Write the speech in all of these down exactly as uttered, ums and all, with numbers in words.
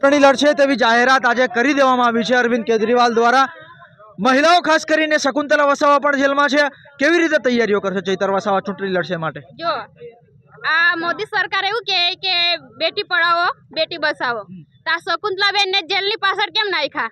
ચૂંટણી લડશે તેવી જાહેરાત આજે કરી દેવામાં આવી છે અરવિંદ કેજરીવાલ દ્વારા। મહિલાઓ ખાસ કરીને શકુંતલા વસાવા પણ જેલમાં છે। કેવી રીતે તૈયારીઓ કરશે ચૈતર વસાવા ચૂંટણી લડશે માટે? જો આ મોદી સરકાર એવું કહે કે બેટી પઢાઓ બેટી બચાવો, તો આ શકુંતલાબેન ને જેલની પાછળ કેમ નાખ્યા?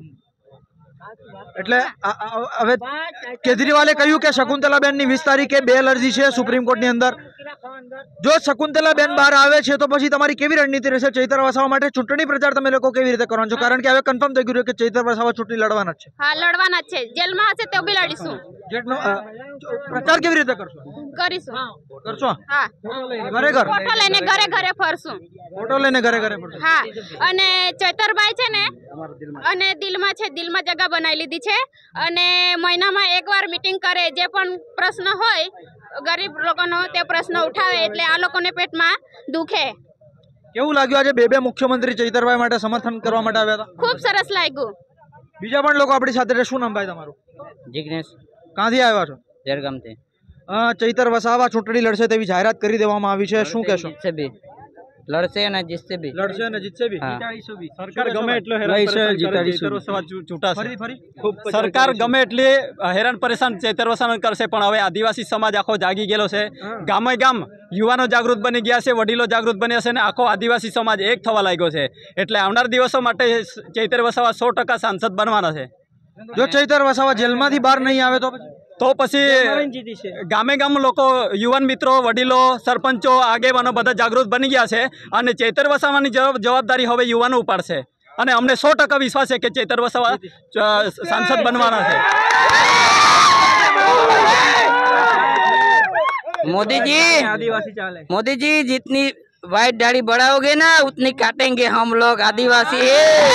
એટલે હવે કેજરીવાલે કહ્યું કે શકુંતલાબેન ની વીસ તારીખે બેલ અરજી છે સુપ્રીમ કોર્ટ ની અંદર। જો શકુંતલાબેન બહાર આવે છે તો પછી તમારી કેવી રણનીતિ રહેશે ચૈતર વસાવા માટે? ચૂંટણી પ્રચાર તમે લોકો કેવી રીતે કરવાનો છો? કારણ કે હવે કન્ફર્મ થઈ ગયું કે ચૈતર વસાવા ચૂંટણી લડવાના જ છે। હા, લડવાના જ છે। જેલમાં હશે તો બી લડીશું। પ્રચાર કેવી રીતે કરશો? કરીશું। કરશો? હા, ઘરે ઘર ફોટો લઈને ઘરે ઘરે ફરશું। ફોટો લઈને ઘરે ઘરે ફરશું? હા, અને ચૈતરભાઈ છે ને અને દિલમાં છે, દિલમાં જગા બનાવી લીધી છે અને મહિનામાં એકવાર મીટિંગ કરે, જે પણ પ્રશ્ન હોય ગરીબ લોકોનો તે પ્રશ્ન ઉઠાવે, એટલે આ લોકોને પેટમાં દુખે। કેવું લાગ્યું આજે બે બે મુખ્યમંત્રી ચૈતરભાઈ માટે સમર્થન કરવા માટે આવ્યા હતા? ખૂબ સરસ લાગ્યું। બીજા પણ લોકો આપણી સાથે, શું નામ ભાઈ તમારું? जिग्नेश। ક્યાંથી આવ્યા છો? जरगामથી। ચૈતર વસાવા ચૂંટણી લડશે તેવી જાહેરાત કરી દેવામાં આવી છે, શું કહેશો? જીતશે બી, લડશે અને જીતશે બી। લડશે અને જીતશે બી। સરકાર ગમે એટલો હેરાન ચૈતર વસાવા ચૂંટાશે। સરકાર ગમે એટલી હેરાન પરેશાન ચૈતર વસાવા કરશે, પણ હવે આદિવાસી સમાજ આખો જાગી ગયેલો છે। ગામે ગામ યુવાનો જાગૃત બની ગયા છે, વડીલો જાગૃત બન્યા છે અને આખો આદિવાસી સમાજ એક થવા લાગ્યો છે। એટલે આવનાર દિવસો માટે ચૈતર વસાવા સો ટકા સાંસદ બનવાના છે। જો ચૈતર વસાવા જેલમાંથી બહાર નહીં આવે તો તો પછી ગામે ગામ લોકો, યુવાન મિત્રો, વડીલો, સરપંચો, આગેવાનો બધા જાગૃત બની ગયા છે અને ચૈતર વસાવાની જવાબદારી હવે યુવાનો ઉપાડશે અને અમને સો ટકા વિશ્વાસ છે કે ચૈતર વસાવા સાંસદ બનવાના છે। मोदी जी, आदिवासी चाले मोदी जी जितनी वाइट दाढ़ी बढ़ाओगे ना उतनी काटेंगे हम लोग आदिवासी।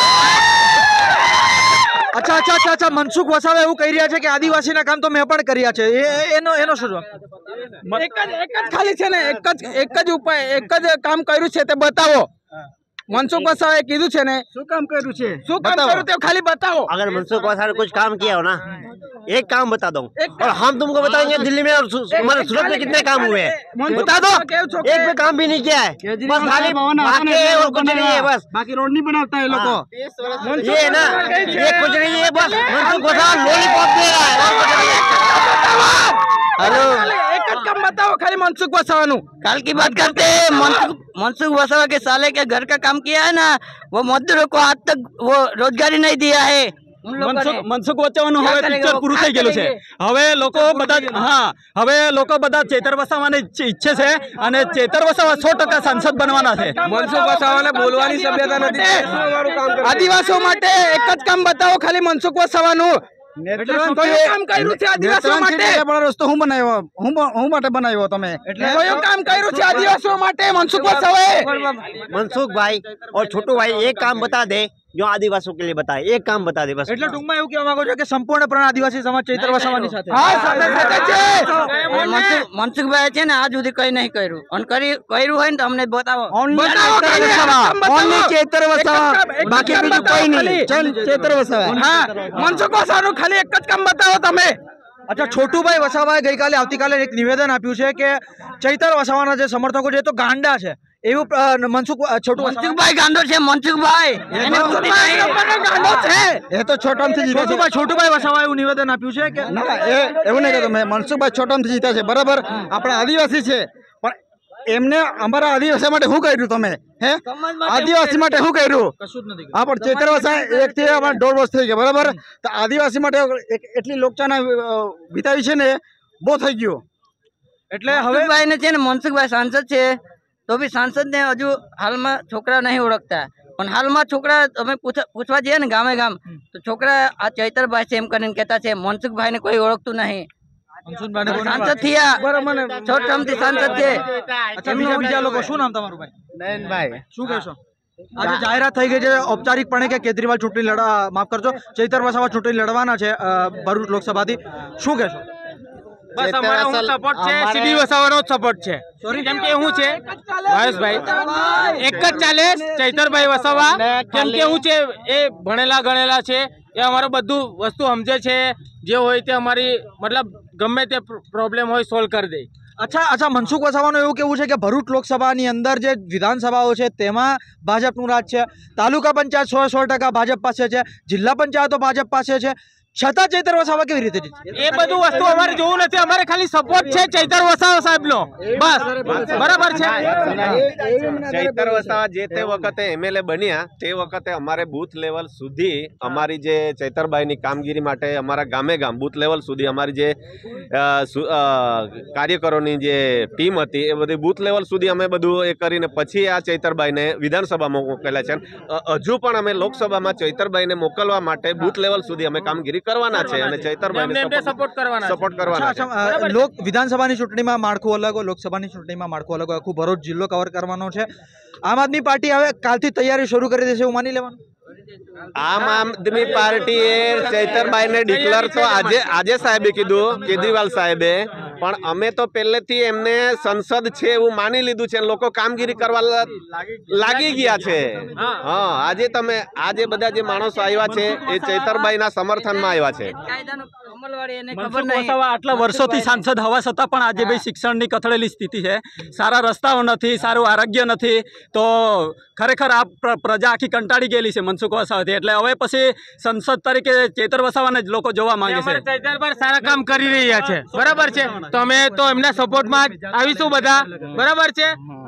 अच्छा अच्छा अच्छा अच्छा मनसुख वसावा એવું કહી રહ્યા છે કે આદિવાસીના કામ તો મેં પણ કર્યા છે, એનો એનો શું જવાબ? એક જ એક જ ખાલી છે ને એક જ એક જ ઉપાય, એક જ કામ કર્યું છે તે બતાવો। मनसुख वसावा कीधु छे ने શું કામ કર્યું છે? શું કામ કર્યું તે ખાલી बताओ। अगर मनसुख वसावा ने कुछ काम किया हो ना, एक काम बता दो और हम तुमको बताएंगे दिल्ली में और हमारे सूरत में कितने काम हुए हैं, बता दो। एक भी काम भी नहीं किया है, बस खाली बाकी और कुछ नहीं है, बस बाकी रोड नहीं बनाता है लोगों। ये है ना, ये कुछ नहीं है, बस मनसुख वसावा लॉलीपॉप दे रहा है। हेलो, एक જ કામ बताओ ખાલી मनसुख वसावा नु। कल की बात करते हैं। मनसुख मनसुख वसावा के साले के घर का काम किया है ना, वो मजदूरों को आज तक वो रोजगारी नहीं दिया है। મનસુખ મનસુખ વસાવાનું હવે પિક્ચર પૂરું થઈ ગયેલું છે। હવે લોકો બધા, હા, હવે લોકો બધા ચૈતર વસાવાને ઈચ્છે છે અને ચૈતર વસાવા સો ટકા સાંસદ બનવાના છે। मनसुख वसावाने बोलવાની સભ્યતા નથી। આદિવાસીઓ માટે એક જ કામ बताओ ખાલી मनसुख वसावा नु। કામ કર્યું છે આદિવાસીઓ માટે? રસ્તો હું બનાવ્યો, હું હું માટે બનાવ્યો તમે? એટલે કયો કામ કર્યું છે આદિવાસીઓ માટે मनसुख वसावाए? मनसुख भाई और छोटू भाई एक काम बता दे जो आदिवासियों के लिए बताए, एक काम बता दे बस। એટલે ટૂંકમાં એવું કહેવા માંગો છો કે સંપૂર્ણપણે આદિવાસી સમાજ ચૈતર વસાવાની સાથે? હા, સાથે સાથે છે। मनसुख मनसुख भाई છે ને આજ સુધી કઈ નહીં કર્યું, અને કરી કર્યું હોય ને તો અમને બતાવો। बताओ खाली काम बताओ। ઓનલી ચૈતર વસાવા, બાકી બીજું કોઈ નહીં। ચૈતર વસાવા, હા, मनसुख वसावा ખાલી એક જ કામ बताओ તમે। अच्छा, छोटूभाई वसावाए गईकाले आवतीकाले एक निवेदन आप्યું છે કે ચૈતર વસાવાના જે સમર્થકો છે તો ગાંડા છે, એવું મનસુખ छोटू मनसुखભાઈ ગાંડો છે। मनसुखભાઈ એને બુદ્ધિ નહીં, ગાંડો છે। એ તો છોટામથી જીત્યા છે। છોટુભાઈ છોટુભાઈ વસાવાએ એવું નિવેદન આપ્યું છે કે ના, એ એવું નહીં કહેતો મેં। મનસુખભાઈ છોટામથી જીત્યા છે, બરાબર, આપણા આદિવાસી છે, પણ એમને અમારા આદિવાસી માટે શું કર્યું તમે? હે, આદિવાસી માટે શું કર્યું? કશું જ નથી। હા, પણ ચૈતર વસાવા એક થી અમારે દોઢ વર્ષ થઈ ગયા, બરાબર, તો આદિવાસી માટે એટલી લોકચાહના વિતાવી છે ને, બહુ થઈ ગયું। એટલે હવે ભાઈ ને છે ને मनसुखભાઈ સાંસદ છે તો બી સાંસદ ને હજુ હાલમાં છોકરા નહીં ઓળખતા, પણ હાલમાં છોકરા અમે પૂછવા જઈએ ને ગામે ગામ તો છોકરા આ ચૈતરભાઈ છે એમ કરીને કહેતા છે। मनसुखભાઈ ને કોઈ ઓળખતું નહીં। સાંસદ થયા, છોટ ટર્મથી સાંસદ છે। અચ્છા, બીજા બીજા લોકો, શું નામ તમારું ભાઈ? નયનભાઈ, શું કહેશો? આજે જાહેરાત થઈ ગઈ છે ઔપચારિકપણે કે કેજરીવાલ ચૂંટણી લડા, માફ કરજો, ચૈતર વસાવા ચૂંટણી લડવાના છે ભરૂચ લોકસભાથી, શું કહેશો? બસ અમારો હું સપોર્ટ છે, સીડી વસાવાનો સપોર્ટ છે। સોરી, કેમ કે હું છે મહેશભાઈ એક જ ચાલે ચૈતરભાઈ વસાવા, કેમ કે હું છે એ ભણેલા ગણેલા છે, એ અમારું બધું વસ્તુ સમજે છે, જે હોય તે અમારી મતલબ ગમે તે પ્રોબ્લેમ હોય સોલ્વ કરી દે। અચ્છા અચ્છા મનસુખ વસાવાનું એવું કેવું છે કે ભરૂચ લોકસભાની અંદર જે વિધાનસભાઓ છે તેમાં ભાજપનું રાજ છે, તાલુકા પંચાયત સો સો ટકા ભાજપ પાસે છે, જિલ્લા પંચાયતો ભાજપ પાસે છે, છતાં ચૈતર વસાવા કેવી રીતે જીતશે? એ બધું વસ્તુ અમારે જોવું નથી, અમારે ખાલી સપોર્ટ છે ચૈતર વસાવા સાહેબનો, બસ બરાબર છે। ચૈતર વસાવા જે તે વખતે એમએલએ બન્યા તે વખતે અમારે બૂથ લેવલ સુધી અમારી જે ચૈતરભાઈની કામગીરી માટે અમારા ગામે ગામ બૂથ લેવલ સુધી અમારી જે કાર્યકરોની જે ટીમ હતી એ બધી બૂથ લેવલ સુધી અમે બધું એ કરીને પછી આ ચૈતરભાઈને વિધાનસભામાં મોકલ્યા છે। હજુ પણ અમે લોકસભામાં ચૈતરભાઈને મોકલવા માટે બૂથ લેવલ સુધી અમે કામગીરી કરવાના છે અને ચૈતરભાઈને સપોર્ટ કરવાના સપોર્ટ કરવાના છે। અચ્છા, અ, લોક વિધાનસભાની ચૂંટણીમાં માળખું અલગ હોય, લોકસભાની ચૂંટણીમાં માળખું અલગ હોય, આખું ભરૂચ જિલ્લો કવર કરવાનો છે। આમ આદમી પાર્ટી હવે કાલથી તૈયારી શરૂ કરી દેશે એવું માની લેવાનું? આમ આદમી પાર્ટીએ ચૈતરભાઈને ડિક્લેર તો આજે આજે સાહેબે કીધું, કેજરીવાલ સાહેબે, પણ અમે તો પહેલેથી એમને સંસદ છે એવું માની લીધું છે, લોકો કામગીરી કરવા લાગી ગયા છે। હા, આજે તમે આજે બધા જે માણસો આવ્યા છે એ ચૈતરભાઈના સમર્થનમાં આવ્યા છે। મનસુખ વસાવા આટલા વર્ષોથી સાંસદ હોવા છતાં પણ આજે ભાઈ શિક્ષણની કથળેલી સ્થિતિ છે, સારા રસ્તાઓ નથી, સારું આરોગ્ય નથી, તો ખરેખર આ પ્રજા આખી કંટાળી ગયેલી છે મનસુખ વસાવાથી। એટલે હવે પછી સંસદ તરીકે ચૈતર વસાવાને જ લોકો જોવા માંગે છે। ચૈતરભાઈ સારા કામ કરી રહ્યા છે, બરાબર છે, તો અમે તો એમના સપોર્ટમાં આવીશું બધા, બરાબર છે।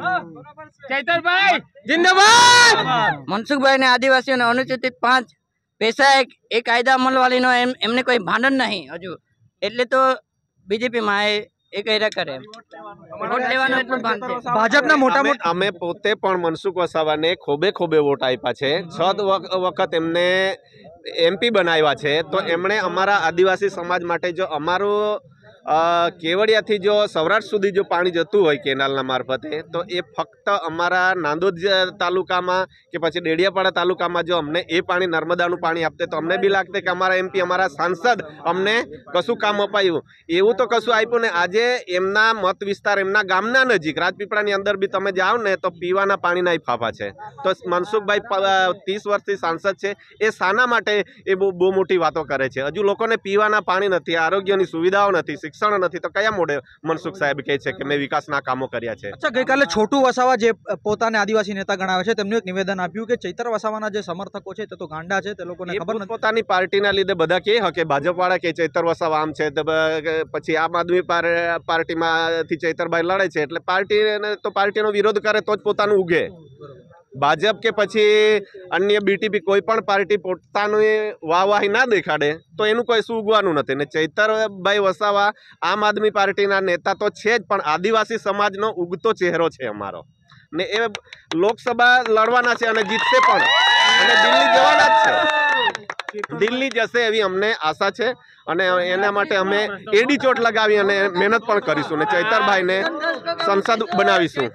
ચૈતરભાઈ જિંદાબાદ। મનસુખભાઈ ને આદિવાસીઓને અનુસૂચિત પાંચ પૈસા એક એ કાયદા અમલવાળીનો એમ એમને કોઈ ભાંડન નહીં હજુ, એટલે તો બીજેપીમાં એ એ કર્યા કરે વોટ લેવાનો એટલું ભાન છે। ભાજપના મોટા અમે- મોટા અમે પોતે પણ મનસુખ વસાવાને ખોબે ખોબે વોટ આપ્યા છે, છ વખત એમને એમપી બનાવ્યા છે, તો એમણે અમારા આદિવાસી સમાજ માટે જો અમારું કેવડિયાથી જો સૌરાષ્ટ્ર સુધી જો પાણી જતું હોય કેનાલના મારફતે, તો એ ફક્ત અમારા નાંદોદ તાલુકામાં કે પછી ડેડિયાપાડા તાલુકામાં જો અમને એ પાણી નર્મદાનું પાણી આપતે તો અમને બી લાગતે કે અમારા એમપી અમારા સાંસદ અમને કશું કામ અપાયું, એવું તો કશું આપ્યું ને। આજે એમના મત વિસ્તાર એમના ગામના નજીક રાજપીપળાની અંદર બી તમે જાઓ ને તો પીવાના પાણીના ફાફા છે। તો મનસુખભાઈ ત્રીસ વર્ષથી સાંસદ છે, એ શાના માટે એ બહુ બહુ મોટી વાતો કરે છે? હજુ લોકોને પીવાના પાણી નથી, આરોગ્યની સુવિધાઓ નથી, શિક્ષણ નથી, તો કયા મોડે મનસુખ સાહેબ કહે છે કે મેં વિકાસના કામો કર્યા છે? અચ્છા, ગઈકાલે છોટુ વસાવા જે પોતાને આદિવાસી નેતા ગણાવે છે તેમનું એક નિવેદન આપ્યું કે ચૈતર વસાવાના જે સમર્થકો છે તે તો ગાંડા છે, તે લોકોને ખબર નથી। પોતાની પાર્ટીના લીધે બધા કહે કે ભાજપ વાળા કે ચૈતર વસાવા આમ છે, પછી આમ આદમી પાર્ટીમાંથી ચૈતરભાઈ લડે છે, એટલે પાર્ટી તો પાર્ટીનો વિરોધ કરે તો જ પોતાનું ઉગે। ભાજપ કે પછી અન્ય બીટીપી કોઈ પણ પાર્ટી પોતાની વાહવાહી ના દેખાડે તો એનું કોઈ શું ઉગવાનું નથી ને। ચૈતરભાઈ વસાવા આમ આદમી પાર્ટીના નેતા તો છે જ, પણ આદિવાસી સમાજનો ઉગતો ચહેરો છે અમારો, ને એ લોકસભા લડવાના છે અને જીતશે પણ, અને દિલ્હી જવાના જ છે, દિલ્હી જશે એવી અમને આશા છે, અને એના માટે અમે એડી ચોટ લગાવી અને મહેનત પણ કરીશું ને ચૈતરભાઈને સંસદ બનાવીશું।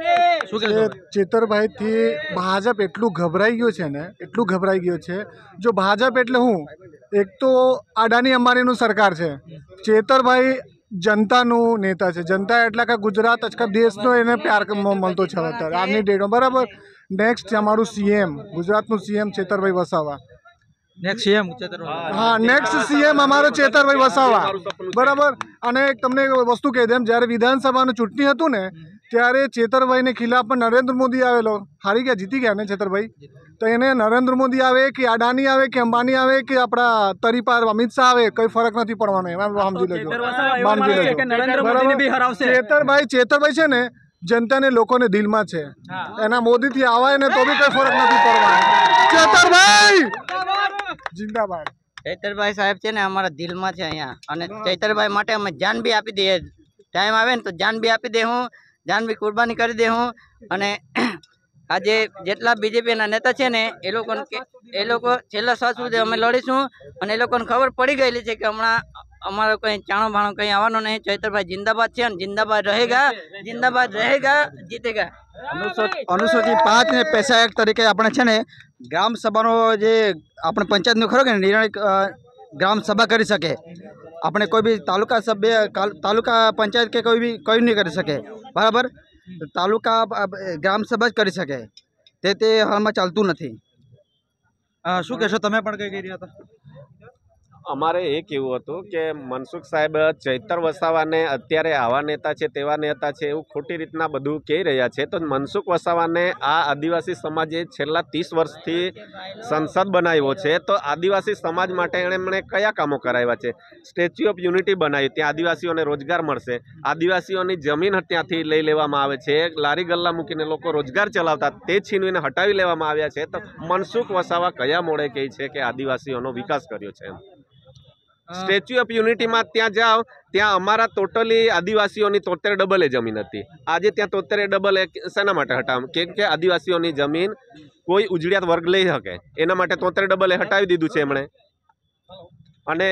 ચેતરભાઈ થી ભાજપ એટલું ગભરાઈ ગયું છે ને, એટલું ગભરાઈ ગયું છે। જો ભાજપ એટલે હું, એક તો અદાણી અંબાણીનું સરકાર છે, ચેતરભાઈ જનતાનું નેતા છે, જનતા એટલે કે ગુજરાત આખા દેશનો એને પ્યાર મળતો છે અત્યારે આજની ડેટમાં, બરાબર। નેક્સ્ટ અમારું સીએમ, ગુજરાતનું CM Chaitarbhai Vasava, next CM Chaitar હા નેક્સ્ટ સીએમ અમારો ચેતરભાઈ વસાવા, બરાબર। અને તમને એક વસ્તુ કહી દેમ, જ્યારે વિધાનસભાનું ચૂંટણી હતું ને ત્યારે ચેતરભાઈને ખિલાફ પણ નરેન્દ્ર મોદી આવેલો, હારી ગયા, જીતી ગયા ને ચેતરભાઈ, તો એને નરેન્દ્ર મોદી આવે કે અદાણી આવે કે અંબાણી આવે કે આપણા તરીપાર અમિત શાહ આવે, કઈ ફરક નથી પડવાનો, એમાં સમજી લેજો, સમજી લેજો। ચેતરભાઈ ચેતરભાઈ છે ને જનતાને લોકોને દિલમાં છે, એના મોદીથી આવાય ને તો બી કઈ ફરક નથી પડવાનો। ચેતરભાઈ જિંદાબાદ। ચૈતરભાઈ સાહેબ છે ને અમારા દિલમાં છે અહીંયા, અને ચૈતરભાઈ માટે અમે જાન બી આપી દઈએ, ટાઈમ આવે ને તો જાન બી આપી દે, હું જાન બી કુરબાની કરી દે હું। અને આજે જેટલા બીજેપીના નેતા છે ને એ લોકો એ લોકો છેલ્લા શ્વાસ સુધી અમે લડીશું, અને એ લોકોને ખબર પડી ગયેલી છે કે હમણાં અમારો કંઈ ચાણો ભાણો કંઈ આવવાનો નહીં। ચૈતરભાઈ જિંદાબાદ છે અને જિંદાબાદ રહેગા, જિંદાબાદ રહેગા, જીતેગા। અનુસૂચિત પાંચ ને પૈસા એક તરીકે આપણે છે ને ગ્રામ સભાનો જે આપણે પંચાયતનો ખરો કે નિર્ણય ગ્રામ સભા કરી શકે, આપણે કોઈ બી તાલુકા સભ્ય તાલુકા પંચાયત કે કોઈ બી કોઈ નહીં કરી શકે, બરાબર। તાલુકા ગ્રામ સભા જ કરી શકે, તે તે હાલમાં ચાલતું નથી। શું કહેશો તમે? પણ કઈ કહી રહ્યા હતા? અમારે એ કહેવું હતું કે મનસુખ સાહેબ ચૈતર વસાવાને અત્યારે આવા નેતા છે તેવા નેતા છે એવું ખોટી રીતના બધું કહી રહ્યા છે. તો મનસુખ વસાવાને આ આદિવાસી સમાજે છેલ્લા ત્રીસ વર્ષથી સંસદ બનાવ્યો છે. તો આદિવાસી સમાજ માટે એણે એમણે કયા કામો કરાવ્યા છે? સ્ટેચ્યુ ઓફ યુનિટી બનાવી, ત્યાં આદિવાસીઓને રોજગાર મળશે. આદિવાસીઓની જમીન ત્યાંથી લઈ લેવામાં આવે છે, લારી ગલ્લા મૂકીને લોકો રોજગાર ચલાવતા તે છીનવીને હટાવી લેવામાં આવ્યા છે. તો મનસુખ વસાવા કયા મોડે કહે છે કે આદિવાસીઓનો વિકાસ કર્યો છે? સ્ટેચ્યુ ઓફ યુનિટીમાં ત્યાં જાઓ, ત્યાં અમારા ટોટલી આદિવાસીઓની તોતેર ડબલ એ જમીન હતી. આજે ત્યાં તોતેર ડબલ એ શેના માટે હટાવ? કેમ કે આદિવાસીઓની જમીન કોઈ ઉજળિયાત વર્ગ લઈ શકે એના માટે તોતેર ડબલ એ હટાવી દીધું છે એમણે. અને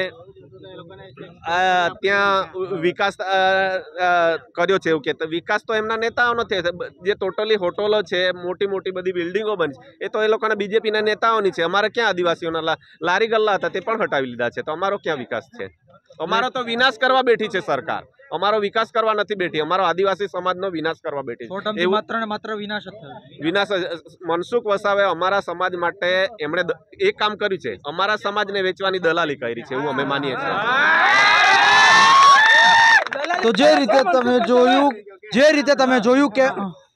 ત્યાં વિકાસ કર્યો છે એવું કે વિકાસ તો એમના નેતાઓનો થયો. જે ટોટલી હોટલો છે, મોટી મોટી બધી બિલ્ડિંગો બની છે, એ તો એ લોકોના બીજેપીના નેતાઓની છે. અમારે ક્યાં આદિવાસીઓના લારી ગલ્લા હતા તે પણ હટાવી લીધા છે. તો અમારો ક્યાં વિકાસ છે? અમારો તો વિનાશ કરવા બેઠી છે સરકાર. અમારો વિકાસ કરવા નથી બેઠી, અમારો આદિવાસી સમાજનો વિનાશ કરવા બેઠી છે. માત્ર ને માત્ર વિનાશ જ થયો. વિનાશ. મનસુખ વસાવે અમારા સમાજ માટે એમણે એક કામ કર્યું છે, અમારા સમાજને વેચવાની દલાલી કરી છે એવું અમે માનીએ છીએ. તો જે રીતે તમે જોયું જે રીતે તમે જોયું કે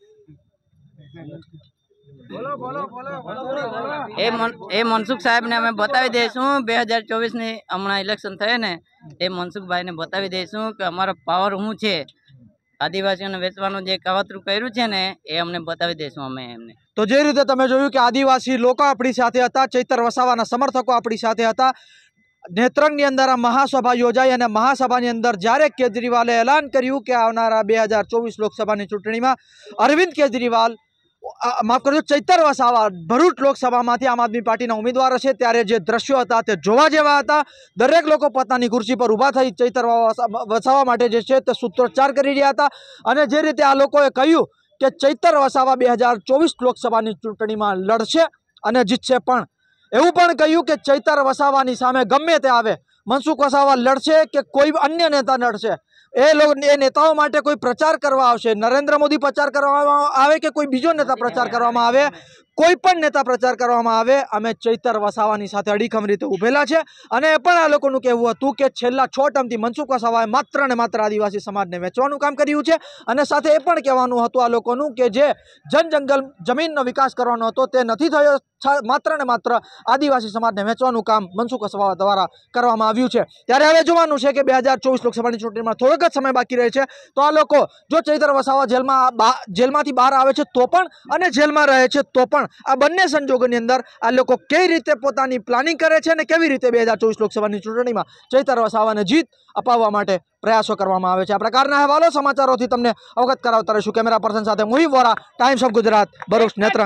એ મન એ મનસુખ સાહેબને અમે બતાવી દઈશું બે હજાર ચોવીસની હમણાં ઇલેક્શન થયે ને એ મનસુખભાઈને બતાવી દઈશું કે અમારો પાવર શું છે. આદિવાસીઓને વેચવાનું જે કાવતરું કર્યું છે ને એ અમને બતાવી દઈશું અમે એમને. તો જે રીતે તમે જોયું કે આદિવાસી લોકો આપણી સાથે હતા, ચૈતર વસાવાના સમર્થકો આપણી સાથે હતા. નેત્રંગની અંદર આ મહાસભા યોજાઈ અને મહાસભાની અંદર જ્યારે કેજરીવાલે એલાન કર્યું કે આવનારા બે હજાર ચોવીસ લોકસભાની ચૂંટણીમાં અરવિંદ કેજરીવાલ માફ કરજો ચૈતર વસાવા ભરૂચ લોકસભામાંથી આમ આદમી પાર્ટીના ઉમેદવાર છે, ત્યારે જે દ્રશ્યો હતા તે જોવા જેવા હતા. દરેક લોકો પોતાની ખુરશી પર ઊભા થઈ ચૈતર વસાવા માટે જે છે તે સૂત્રોચ્ચાર કરી રહ્યા હતા. અને જે રીતે આ લોકોએ કહ્યું કે ચૈતર વસાવા બે હજાર ચોવીસ લોકસભાની ચૂંટણીમાં લડશે અને જીતશે, પણ એવું પણ કહ્યું કે ચૈતર વસાવાની સામે ગમે તે આવે, મનસુખ વસાવા લડશે કે કોઈ અન્ય નેતા લડશે, એ લોકો એ નેતાઓ માટે કોઈ પ્રચાર કરવા આવશે, નરેન્દ્ર મોદી પ્રચાર કરવામાં આવે કે કોઈ બીજો નેતા પ્રચાર કરવામાં આવે, કોઈ પણ નેતા પ્રચાર કરવામાં આવે, અમે ચૈતર વસાવાની સાથે અડીખમ રીતે ઉભેલા છે. અને એ પણ આ લોકોનું કહેવું હતું કે છેલ્લા છ ટર્મથી મનસુખ વસાવાએ માત્ર ને માત્ર આદિવાસી સમાજને વેચવાનું કામ કર્યું છે. અને સાથે એ પણ કહેવાનું હતું આ લોકોનું કે જે જન જંગલ જમીનનો વિકાસ કરવાનો હતો તે નથી થયો, માત્ર ને માત્ર આદિવાસી સમાજને વેચવાનું કામ મનસુખ વસાવા દ્વારા કરવામાં આવ્યું છે. ત્યારે હવે જોવાનું છે કે બે હજાર ચોવીસ લોકસભાની ચૂંટણીમાં થોડોક જ સમય બાકી રહે છે, તો આ લોકો જો ચૈતર વસાવા જેલમાં જેલમાંથી બહાર આવે છે તો પણ અને જેલમાં રહે છે તો પણ આ બંને સંજોગોની અંદર આ લોકો કઈ રીતે પોતાની પ્લાનિંગ કરે છે અને કેવી રીતે બે હજાર ચોવીસ લોકસભાની ચૂંટણીમાં ચૈતર વસાવાને જીત અપાવવા માટે પ્રયાસો કરવામાં આવે છે. આ પ્રકારના અહેવાલો સમાચારોથી તમને અવગત કરાવતા રહીશું. કેમેરા પર્સન સાથે મુહિબ વોરા, ટાઈમ્સ ઓફ ગુજરાત, ભરૂચ, નેત્રંગ.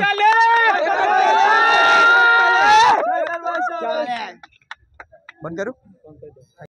બંધ કરું.